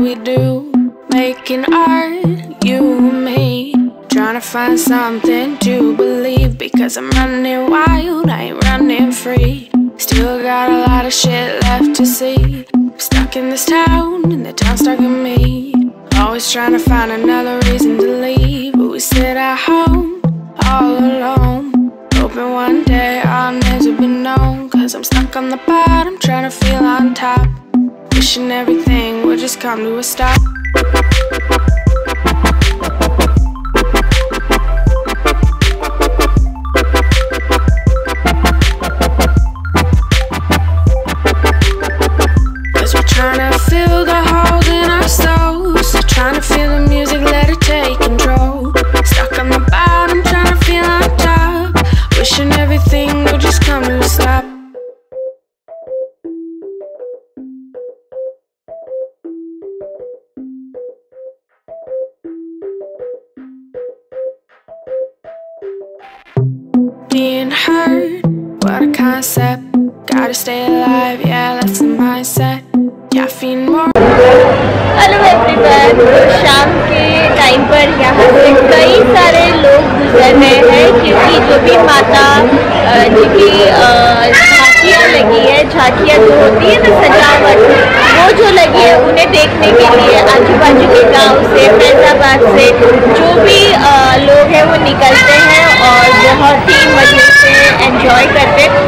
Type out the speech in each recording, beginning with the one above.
we do, making art, you and me, trying to find something to believe, because I'm running wild, I ain't running free. Still got a lot of shit left to see. Stuck in this town, and the town's stuck in me. Always trying to find another reason to leave, but we sit at home, all alone, hoping one day our names will be known. Cause I'm stuck on the bottom, trying to feel on top, wishing everything would just come to a stop. Cause we're trying to fill the holes in our souls, trying to feel the music, let it take control. Stuck on the bottom, trying to feel on top, wishing everything would just come to a stop. Being hurt, what a concept. Gotta stay alive, yeah, that's the mindset. Caffeine more. Hello everyone, शाम के time पर यहाँ से कई सारे लोग गुजर रहे हैं, क्योंकि जो भी माता जी की झांकियाँ लगी है, झांकियाँ जो होती है ना सजावट, वो जो लगी है उन्हें देखने के लिए आजू बाजू के गांव से, फैजाबाद से जो भी लोग हैं वो निकलते हैं और बहुत ही मजे से एंजॉय करते हैं।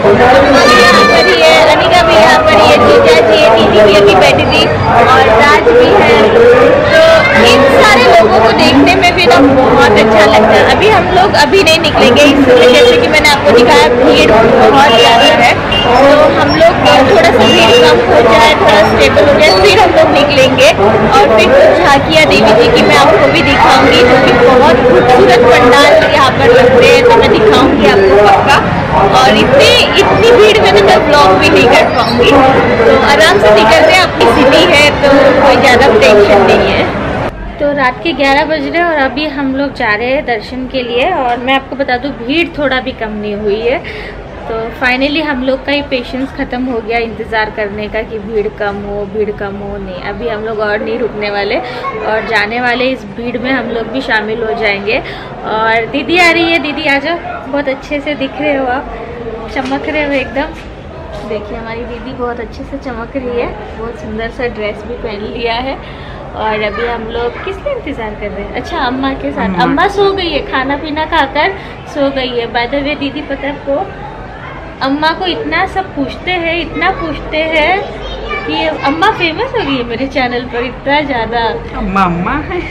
अनिका भी यहाँ पर, ये जीजा जी, दीदी भी अभी बैठी थी और राज भी है। तो इन सारे लोगों को देखने में भी ना बहुत अच्छा लगता है। अभी हम लोग अभी नहीं निकलेंगे, इसलिए जैसे कि मैंने आपको दिखाया भीड़ बहुत ज़्यादा है, तो हम लोग थोड़ा सा भीड़ कम हो जाए, थोड़ा स्टेबल हो जाए, फिर हम लोग निकलेंगे और फिर कुछ झांकियाँ देवी जी की मैं आपको भी दिखाऊंगी, जो कि बहुत खूबसूरत पंडाल यहाँ पर लगते हैं, तो मैं दिखाऊंगी आपको पक्का। और इतनी भीड़ में तो मैं ब्लॉग भी नहीं कर पाऊंगी, तो आराम से निकलते हैं, अपनी सिटी है तो कोई ज़्यादा टेंशन नहीं है। तो रात के 11 बज रहे हैं और अभी हम लोग जा रहे हैं दर्शन के लिए। और मैं आपको बता दूं, भीड़ थोड़ा भी कम नहीं हुई है। तो फाइनली हम लोग का ही पेशेंस ख़त्म हो गया इंतज़ार करने का कि भीड़ कम हो, भीड़ कम हो। नहीं, अभी हम लोग और नहीं रुकने वाले और जाने वाले, इस भीड़ में हम लोग भी शामिल हो जाएंगे। और दीदी आ रही है, दीदी आ जाओ, बहुत अच्छे से दिख रहे हो आप, चमक रहे हो एकदम। देखिए हमारी दीदी बहुत अच्छे से चमक रही है, बहुत सुंदर सा ड्रेस भी पहन लिया है। और अभी हम लोग किस लिए इंतज़ार कर रहे हैं? अच्छा, अम्मा के साथ। अम्मा सो गई है, खाना पीना खाकर सो गई है। बाय द वे दीदी, पता है आपको, अम्मा को इतना सब पूछते हैं, इतना पूछते हैं कि अम्मा फेमस हो गई है मेरे चैनल पर, इतना ज़्यादा अम्मा है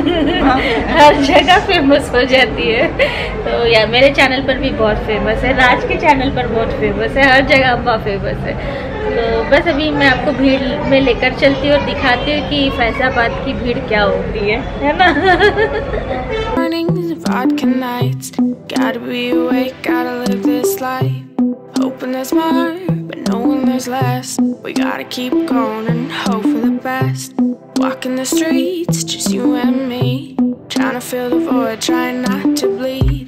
हर जगह फेमस हो जाती है। तो यार मेरे चैनल पर भी बहुत फेमस है, राज के चैनल पर बहुत फेमस है, हर जगह अम्मा फेमस है। तो बस अभी मैं आपको भीड़ में लेकर चलती हूँ और दिखाती हूँ कि फैजाबाद की भीड़ क्या होती है ना। Hoping there's more, but knowing there's less. We gotta keep going and hope for the best. Walking the streets, just you and me, trying to fill the void, trying not to bleed.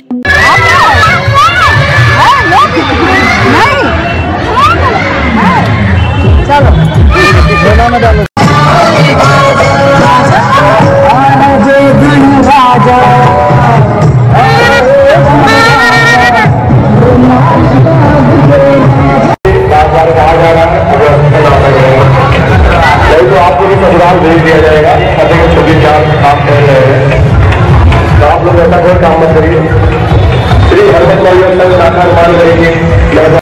तो आपको भी ससुराल भेज दिया जाएगा, के छोटी चार काम कर रहे हैं, तो आप लोग ऐसा कोई काम मत करिए। श्री हरमत साकार मान करेंगे।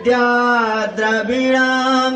विद्या द्रविणां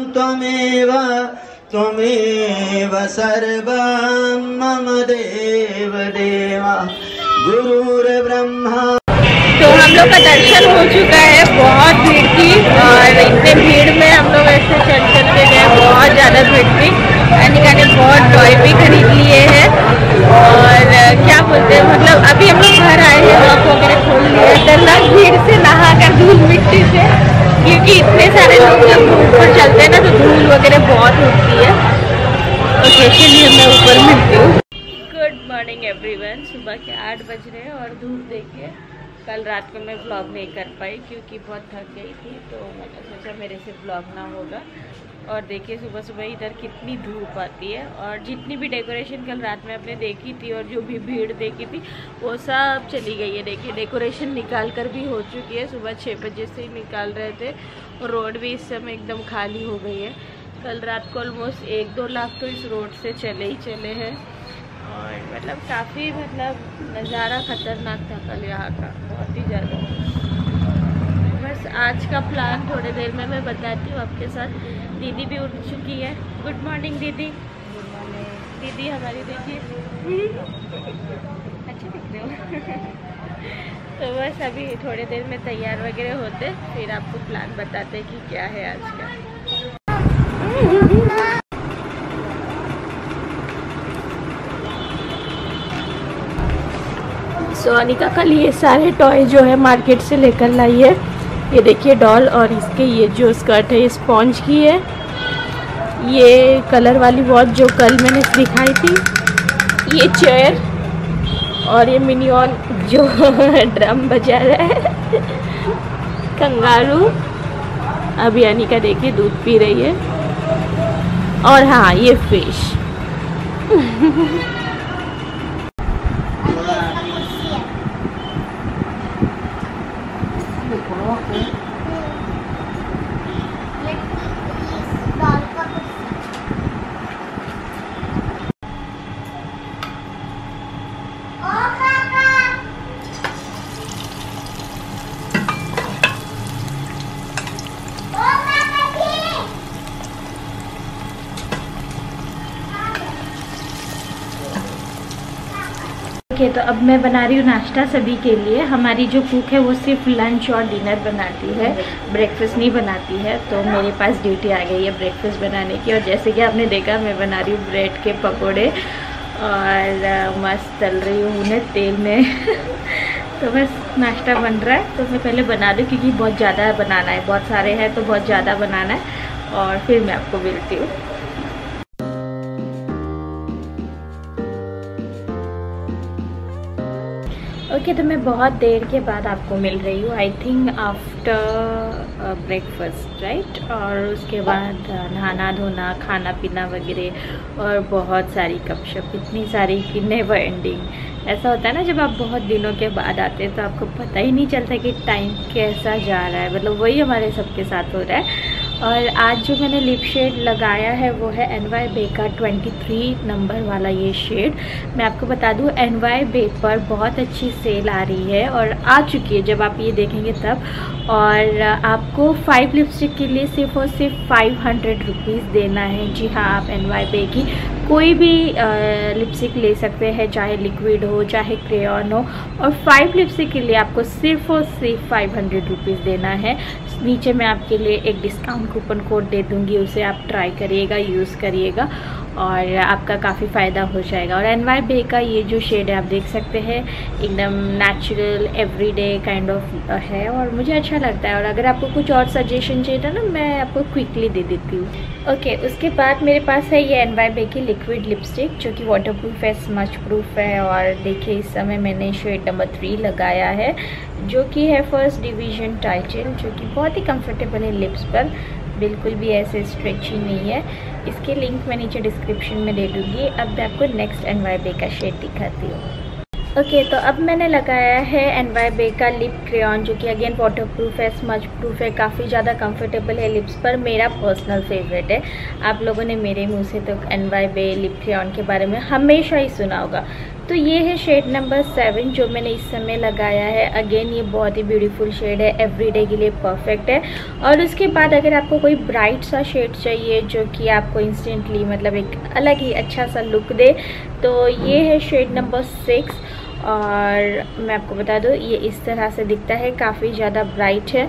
त्वमेव सर्वं मम देव देवा गुरुर्ब्रह्मा। तो हम लोग का दर्शन हो चुका है, बहुत भीड़ थी और इतने भीड़ में हम लोग ऐसे चल के गए, बहुत ज़्यादा भीड़ थी। अनिका ने बहुत टॉय भी खरीद लिए हैं और क्या बोलते हैं, मतलब अभी हम लोग घर आए हैं, लॉक वगैरह खोल लिए, डरना भीड़ से नहा कर धूल मिट्टी से, क्योंकि इतने सारे लोग जब ऊपर चलते हैं ना तो धूल वगैरह बहुत उठती है। ओके चलिए मैं ऊपर मिलती हूँ। गुड मॉर्निंग एवरीवन, सुबह के 8 बज रहे हैं और धूप देखिए। कल रात को मैं व्लॉग नहीं कर पाई क्योंकि बहुत थक गई थी, तो मैंने सोचा मेरे से व्लॉग ना होगा। और देखिए सुबह सुबह इधर कितनी धूप आती है और जितनी भी डेकोरेशन कल रात में आपने देखी थी और जो भी भीड़ देखी थी वो सब चली गई है। देखिए डेकोरेशन निकाल कर भी हो चुकी है, सुबह 6 बजे से ही निकाल रहे थे और रोड भी इस समय एकदम खाली हो गई है। कल रात को ऑलमोस्ट 1-2 लाख तो इस रोड से चले ही चले हैं और मतलब काफ़ी मतलब नज़ारा ख़तरनाक था कल यहाँ का, बहुत ही ज़्यादा। बस आज का प्लान थोड़ी देर में मैं बताती हूँ आपके साथ। दीदी भी उठ चुकी है। गुड मॉर्निंग दीदी। गुड मॉर्निंग दीदी, हमारी देखिए अच्छी दिख रहे हो। तो बस अभी थोड़ी देर में तैयार वगैरह होते फिर आपको प्लान बताते कि क्या है आज का। अनिका कल ये सारे टॉय जो है मार्केट से लेकर लाई है। ये देखिए डॉल, और इसके ये जो स्कर्ट है ये स्पॉन्ज की है। ये कलर वाली वॉच जो कल मैंने दिखाई थी, ये चेयर और ये मिनियन जो ड्रम बजा रहा है, कंगारू। अभी अनिका देखिए दूध पी रही है। और हाँ ये फिश। तो अब मैं बना रही हूँ नाश्ता सभी के लिए। हमारी जो कुक है वो सिर्फ लंच और डिनर बनाती है, ब्रेकफास्ट नहीं बनाती है। तो मेरे पास ड्यूटी आ गई है ब्रेकफास्ट बनाने की। और जैसे कि आपने देखा मैं बना रही हूँ ब्रेड के पकोड़े और मस्त तल रही हूँ उन्हें तेल में। तो बस नाश्ता बन रहा है, तो मैं पहले बना दूँ क्योंकि बहुत ज़्यादा बनाना है, बहुत सारे हैं तो बहुत ज़्यादा बनाना है और फिर मैं आपको मिलती हूँ। ओके तो मैं बहुत देर के बाद आपको मिल रही हूँ, I think after breakfast right. और उसके बाद नहाना धोना, खाना पीना वगैरह और बहुत सारी गपशप, इतनी सारी कि नेवर एंडिंग। ऐसा होता है ना जब आप बहुत दिनों के बाद आते हैं तो आपको पता ही नहीं चलता कि टाइम कैसा जा रहा है, मतलब वही हमारे सबके साथ हो रहा है। और आज जो मैंने लिप शेड लगाया है वो है NY Bay का 23 नंबर वाला ये शेड। मैं आपको बता दूँ NY Bay पर बहुत अच्छी सेल आ रही है और आ चुकी है जब आप ये देखेंगे तब। और आपको 5 लिपस्टिक के लिए सिर्फ और सिर्फ 500 रुपीज़ देना है। जी हाँ, आप NY Bay की कोई भी लिपस्टिक ले सकते हैं, चाहे लिक्विड हो चाहे क्रेयॉन हो। और 5 लिपस्टिक के लिए आपको सिर्फ और सिर्फ 500 रुपीज़ देना है। नीचे मैं आपके लिए एक डिस्काउंट कूपन कोड दे दूँगी, उसे आप ट्राई करिएगा, यूज़ करिएगा और आपका काफ़ी फ़ायदा हो जाएगा। और NY Bay का ये जो शेड है आप देख सकते हैं, एकदम नेचुरल एवरीडे काइंड ऑफ है और मुझे अच्छा लगता है। और अगर आपको कुछ और सजेशन चाहिए था ना, मैं आपको क्विकली दे देती हूँ। ओके उसके बाद मेरे पास है ये NY Bay की लिक्विड लिपस्टिक जो कि वाटरप्रूफ है, स्मच प्रूफ है। और देखिए इस समय मैंने शेड नंबर 3 लगाया है जो कि है फर्स्ट डिवीज़न टाइटल, जो कि बहुत ही कंफर्टेबल है लिप्स पर, बिल्कुल भी ऐसे स्ट्रेची नहीं है। इसके लिंक मैं नीचे डिस्क्रिप्शन में दे दूँगी। अब मैं आपको नेक्स्ट NY Bay का शेड दिखाती हूँ। ओके तो अब मैंने लगाया है NY Bay का लिप क्रेयॉन जो कि अगेन वाटरप्रूफ है, स्मच प्रूफ है, काफ़ी ज़्यादा कंफर्टेबल है लिप्स पर, मेरा पर्सनल फेवरेट है। आप लोगों ने मेरे मुंह से तो NY Bay लिप क्रेयॉन के बारे में हमेशा ही सुना होगा, तो ये है शेड नंबर 7 जो मैंने इस समय लगाया है। अगेन ये बहुत ही ब्यूटीफुल शेड है, एवरीडे के लिए परफेक्ट है। और उसके बाद अगर आपको कोई ब्राइट सा शेड चाहिए जो कि आपको इंस्टेंटली मतलब एक अलग ही अच्छा सा लुक दे, तो ये है शेड नंबर 6। और मैं आपको बता दूँ ये इस तरह से दिखता है, काफ़ी ज़्यादा ब्राइट है।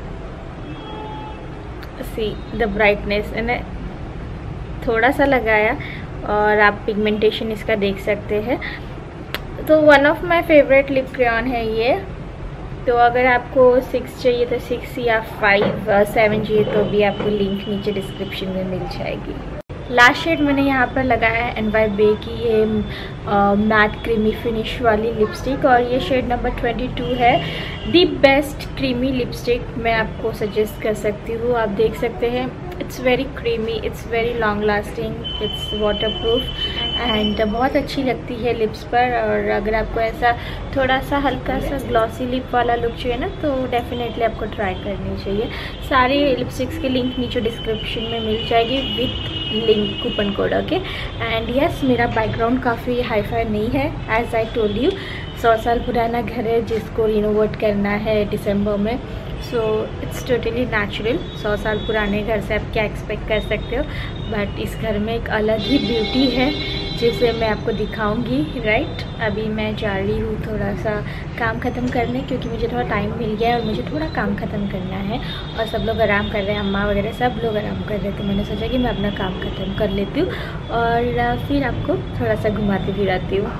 सी द ब्राइटनेस मैंने थोड़ा सा लगाया और आप पिगमेंटेशन इसका देख सकते हैं। तो one of my favourite lip crayon है ये। तो अगर आपको 6 चाहिए तो 6 या 5 7 चाहिए तो भी आपको लिंक नीचे डिस्क्रिप्शन में मिल जाएगी। लास्ट शेड मैंने यहाँ पर लगाया है NY बे की ये मैट क्रीमी फिनिश वाली लिपस्टिक, और ये शेड नंबर 22 है। दी बेस्ट क्रीमी लिपस्टिक मैं आपको सजेस्ट कर सकती हूँ। आप देख सकते हैं it's very creamy, it's very long lasting, it's waterproof and बहुत अच्छी लगती है लिप्स पर। और अगर आपको ऐसा थोड़ा सा हल्का सा ग्लॉसी लिप वाला लुक चाहिए ना तो डेफिनेटली आपको ट्राई करनी चाहिए। सारी लिपस्टिक्स की लिंक नीचे डिस्क्रिप्शन में मिल जाएगी with link coupon code, okay. And yes, मेरा बैकग्राउंड काफ़ी हाई-फाई नहीं है, एज आई टोल्ड यू 100 साल पुराना घर है जिसको रिनोवेट करना है दिसंबर में। So it's totally natural. 100 साल पुराने घर से आप क्या एक्सपेक्ट कर सकते हो, बट इस घर में एक अलग ही ब्यूटी है जिसे मैं आपको दिखाऊंगी, राइट। अभी मैं जा रही हूँ थोड़ा सा काम ख़त्म करने, क्योंकि मुझे थोड़ा टाइम मिल गया है और मुझे थोड़ा काम ख़त्म करना है। और सब लोग आराम कर रहे हैं, अम्मा वगैरह सब लोग आराम कर रहे हैं, तो मैंने सोचा कि मैं अपना काम ख़त्म कर लेती हूँ और फिर आपको थोड़ा सा घुमाती फिराती हूँ।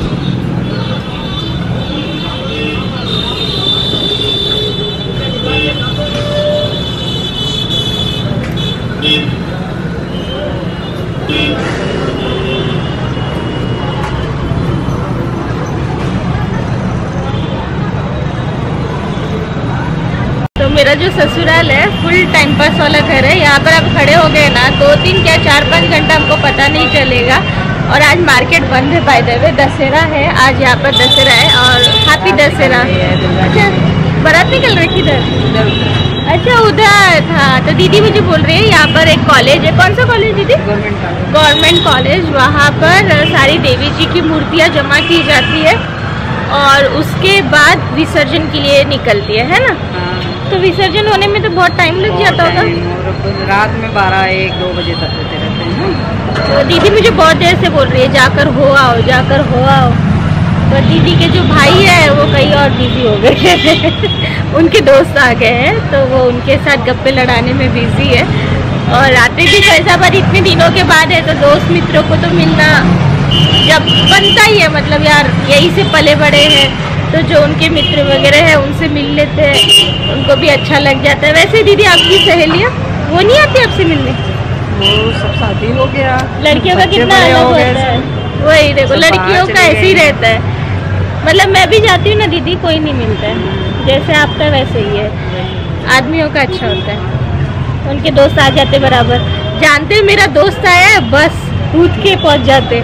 मेरा जो ससुराल है फुल टाइम पास वाला घर है। यहाँ पर आप खड़े हो गए ना 2-3 क्या 4-5 घंटा हमको पता नहीं चलेगा। और आज मार्केट बंद है, बाय द वे दशहरा है आज, यहाँ पर दशहरा है और हैप्पी दशहरा। अच्छा, बारात निकल रही इधर? अच्छा उधर था। तो दीदी मुझे बोल रही है यहाँ पर एक कॉलेज है। कौन सा कॉलेज दीदी? Government college. वहाँ पर सारी देवी जी की मूर्तियाँ जमा की जाती है और उसके बाद विसर्जन के लिए निकलती है ना। तो विसर्जन होने में तो बहुत टाइम लग जाता होगा। रात में 12-1-2 बजे तक होते रहते हैं। तो दीदी मुझे बहुत देर से बोल रही है जाकर हो आओ, जाकर हो आओ। तो दीदी के जो भाई है वो कहीं और बिजी हो गए उनके दोस्त आ गए हैं तो वो उनके साथ गप्पे लड़ाने में बिजी है। और आते भी फैजाबाद इतने दिनों के बाद है तो दोस्त मित्रों को तो मिलना जब बनता ही है, मतलब यार यही से पले बड़े हैं तो जो उनके मित्र वगैरह है उनसे मिल लेते हैं, उनको भी अच्छा लग जाता है। वैसे दीदी आपकी सहेलियाँ वो नहीं आती आपसे मिलने? वो सब शादी हो गया, लड़कियों का कितना अलग होता है। वही देखो लड़कियों का ऐसे ही रहता है। मतलब मैं भी जाती हूँ ना दीदी, कोई नहीं मिलता है, जैसे आपका वैसे ही है। आदमियों का अच्छा होता है, उनके दोस्त आ जाते बराबर। जानते मेरा दोस्त आया है बस कूद के पहुँच जाते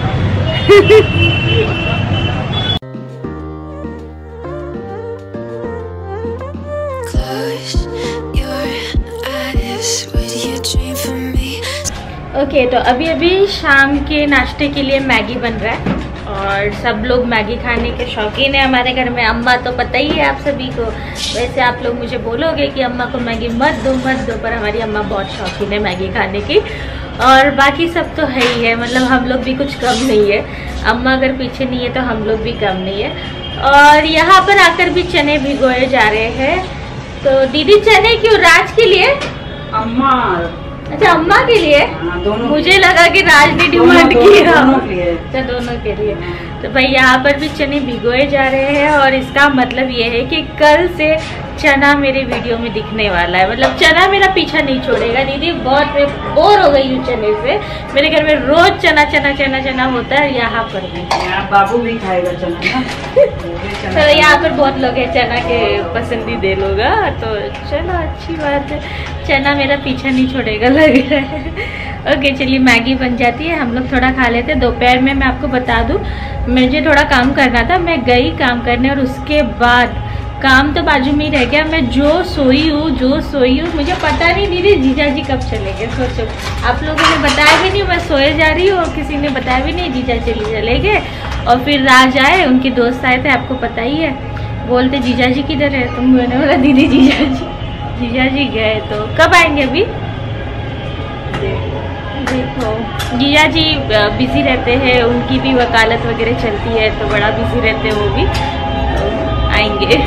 ओके तो अभी शाम के नाश्ते के लिए मैगी बन रहा है और सब लोग मैगी खाने के शौकीन है हमारे घर में। अम्मा तो पता ही है आप सभी को। वैसे आप लोग मुझे बोलोगे कि अम्मा को मैगी मत दो, पर हमारी अम्मा बहुत शौकीन है मैगी खाने की। और बाकी सब तो है ही है, मतलब हम लोग भी कुछ कम नहीं है। अम्मा अगर पीछे नहीं है तो हम लोग भी कम नहीं है। और यहाँ पर आकर भी चने भिगोए जा रहे हैं। तो दीदी चने क्यों, राज के लिए? अम्मा। अच्छा अम्मा के लिए? दोनों। मुझे लगा कि राज ने डिमांड किया। अच्छा दोनों के लिए। तो भाई यहाँ पर भी चने भिगोए जा रहे हैं और इसका मतलब ये है कि कल से चना मेरे वीडियो में दिखने वाला है। मतलब चना मेरा पीछा नहीं छोड़ेगा। दीदी बहुत बोर हो गई हूँ चने से। मेरे घर में रोज चना चना चना चना होता है, यहाँ पर भी। बाबू भी खाएगा चना ना। तो यहाँ पर बहुत लोग हैं चना के पसंदीदे लोग, तो चलो अच्छी बात है। चना मेरा पीछा नहीं छोड़ेगा लग रहा है। ओके चलिए मैगी बन जाती है, हम लोग थोड़ा खा लेते हैं। दोपहर में मैं आपको बता दूँ मुझे थोड़ा काम करना था, मैं गई काम करने और उसके बाद काम तो बाजू में ही रह गया। मैं जो सोई हूँ मुझे पता नहीं दीदी जीजा जी कब चलेंगे। सोचो आप लोगों ने बताया भी नहीं, मैं सोए जा रही हूँ और किसी ने बताया भी नहीं जीजा चले गए। और फिर राज आए, उनके दोस्त आए थे, आपको पता ही है। बोलते जीजा जी किधर है, तो मैंने बोला दीदी जीजा जी गए, तो कब आएंगे अभी? देखो जीजा जी बिजी रहते हैं, उनकी भी वकालत वगैरह चलती है, तो बड़ा बिजी रहते हैं वो भी, तो आएंगे।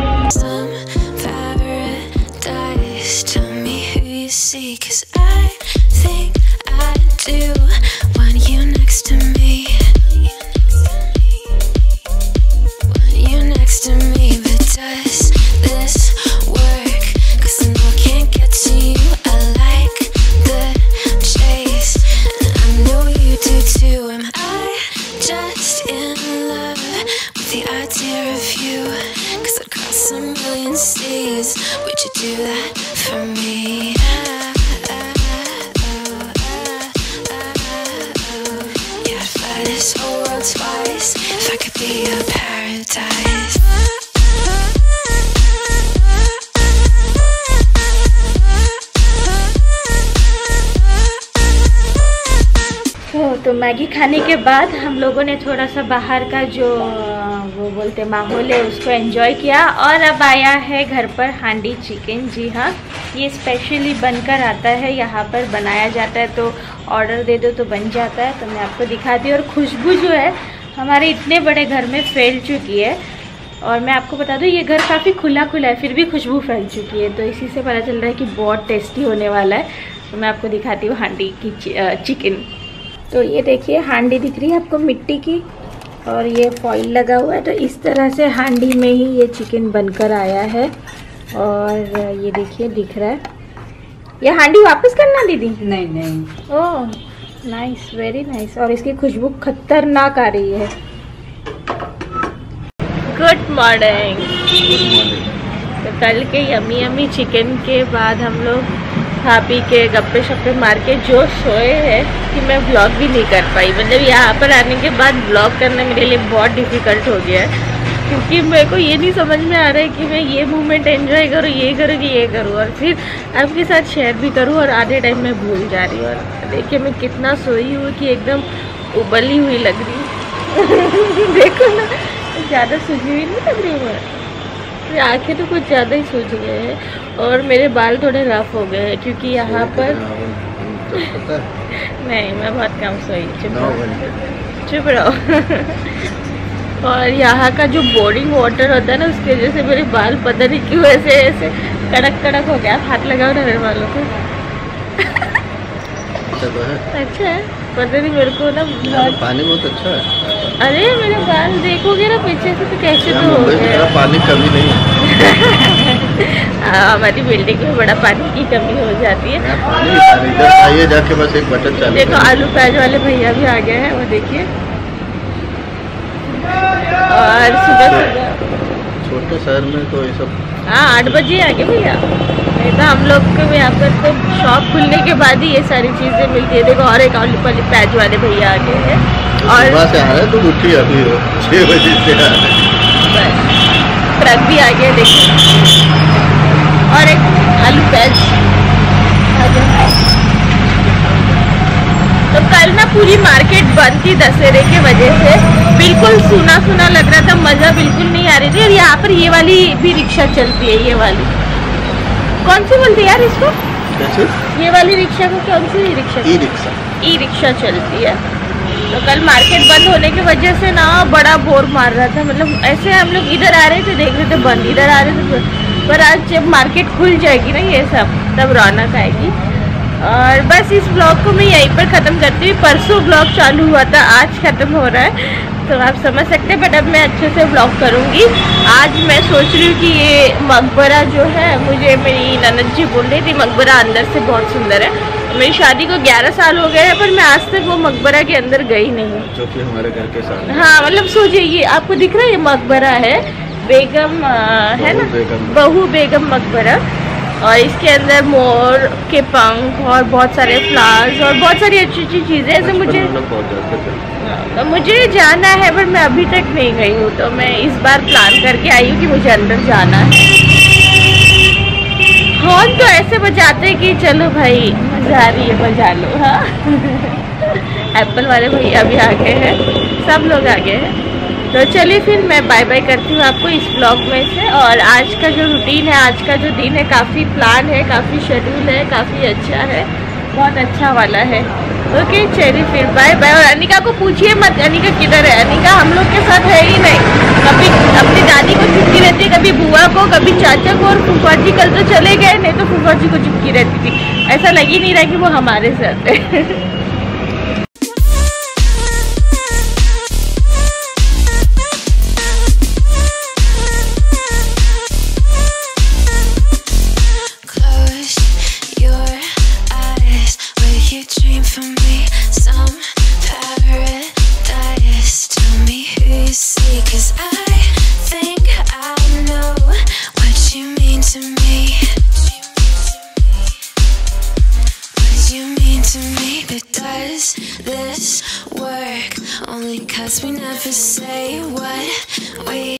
तो मैगी खाने के बाद हम लोगों ने थोड़ा सा बाहर का जो वो बोलते माहौल है उसको एंजॉय किया, और अब आया है घर पर हांडी चिकन। जी हाँ, ये स्पेशली बनकर आता है, यहाँ पर बनाया जाता है, तो ऑर्डर दे दो तो बन जाता है। तो मैं आपको दिखाती हूँ। और खुशबू जो है हमारे इतने बड़े घर में फैल चुकी है, और मैं आपको बता दूँ ये घर काफ़ी खुला है, फिर भी खुशबू फैल चुकी है, तो इसी से पता चल रहा है कि बहुत टेस्टी होने वाला है। तो मैं आपको दिखाती हूँ हांडी की चिकन। तो ये देखिए हांडी दिख रही है आपको मिट्टी की, और ये फॉइल लगा हुआ है, तो इस तरह से हांडी में ही ये चिकन बनकर आया है। और ये देखिए दिख रहा है। ये हांडी वापस करना दीदी? नहीं। Oh nice, very nice. और इसकी खुशबू खतरनाक आ रही है। Good morning. तो कल के यमी चिकन के बाद हम लोग खा पी के गप्पे शप्पे मार के जो सोए हैं कि मैं व्लॉग भी नहीं कर पाई। मतलब यहाँ पर आने के बाद व्लॉग करना मेरे लिए बहुत डिफ़िकल्ट हो गया है, क्योंकि मेरे को ये नहीं समझ में आ रहा है कि मैं ये मोमेंट एंजॉय करूँ, ये करूँ कि ये करूँ, और फिर आपके साथ शेयर भी करूँ, और आधे टाइम में भूल जा रही हूँ। और देखिए मैं कितना सोई हूँ कि एकदम उबली हुई लग रही देखो ना, ज़्यादा सूझी हुई नहीं लग रही हूँ मैं। मेरी आँखें तो कुछ ज़्यादा ही सूझ गए हैं, और मेरे बाल थोड़े रफ हो गए हैं, क्योंकि यहाँ पर नहीं, मैं बहुत कम सोई। चुप रहो। और यहाँ का जो बोरिंग वाटर होता है ना, उसकी वजह से मेरे बाल पता नहीं क्यों ऐसे कड़क हो गया। हाथ लगाओ ना मेरे बालों को। अच्छा है, पता नहीं मेरे को ना पानी बहुत अच्छा है। अरे मेरे बाल देखोगे ना पीछे से तो कैसे तो हो गया। पानी कमी नहीं है। हमारी बिल्डिंग में बड़ा पानी की कमी हो जाती है। आइए जाके बस एक बटन चालू। देखो आलू प्याज वाले भैया भी आ गए हैं, वो देखिए। और सुबह छोटे शहर में तो ये सब 8 बजे आ गए भैया। नहीं तो हम लोग को यहाँ पर तो शॉप खुलने के बाद ही ये सारी चीज़ें मिलती है। देखो और एक आलू प्याज वाले भैया आ गए हैं, और सुबह से आ रहे हैं तो उठी अभी 6 बजे से आ रहे हैं। ट्रक भी आ गया देखिए, और एक आलू प्याज आ गया। तो कल ना पूरी मार्केट बंद थी दशहरे के वजह से, बिल्कुल सूना लग रहा था, मज़ा बिल्कुल नहीं आ रही थी। और यहाँ पर ये वाली भी रिक्शा चलती है, ये वाली कौन सी बोलती है यार इसको? कैसे? ये वाली रिक्शा को कौन सी रिक्शा? ई रिक्शा चलती है। तो कल मार्केट बंद होने की वजह से ना बड़ा बोर मार रहा था। मतलब ऐसे हम लोग इधर आ रहे थे, देख रहे थे बंद, इधर आ रहे थे, पर आज जब मार्केट खुल जाएगी ना ये सब, तब रौनक आएगी। और बस इस ब्लॉग को मैं यहीं पर ख़त्म करती हूँ। परसों ब्लॉग चालू हुआ था, आज ख़त्म हो रहा है, तो आप समझ सकते हैं। बट अब मैं अच्छे से ब्लॉग करूँगी। आज मैं सोच रही हूँ कि ये मकबरा जो है, मुझे मेरी ननद जी बोल रही थी मकबरा अंदर से बहुत सुंदर है। मेरी शादी को 11 साल हो गए हैं, पर मैं आज तक वो मकबरा के अंदर गई नहीं हूँ, जो कि हमारे घर के सामने। हाँ मतलब सोचिए, ये आपको दिख रहा है, ये मकबरा है बेगम है ना, बहू बेगम मकबरा। और इसके अंदर मोर के पंख और बहुत सारे फ्लावर्स और बहुत सारी अच्छी चीज़ें हैं। तो मुझे जाना है, पर मैं अभी तक नहीं गई हूँ, तो मैं इस बार प्लान करके आई हूँ कि मुझे अंदर जाना है। हॉर्न तो ऐसे बजाते कि चलो भाई मजा आ रही है, बजा लो। हाँ एप्पल वाले भैया भी आ गए हैं, सब लोग आ गए हैं। तो चलिए फिर मैं बाय बाय करती हूँ आपको इस ब्लॉग में से। और आज का जो रूटीन है, आज का जो दिन है, काफ़ी प्लान है, काफ़ी शेड्यूल है, काफ़ी अच्छा है, बहुत अच्छा वाला है। ओके चलिए फिर बाय बाय। और अनिका को पूछिए मत अनिका किधर है। अनिका हम लोग के साथ है ही नहीं। कभी अपनी दादी को चिपकी रहती है, कभी बुआ को, कभी चाचा को, और फूफा जी कल तो चले गए, नहीं तो फूफा जी को चिपकी रहती थी। ऐसा लग ही नहीं रहा कि वो हमारे साथ है। This work only 'cause we never say what we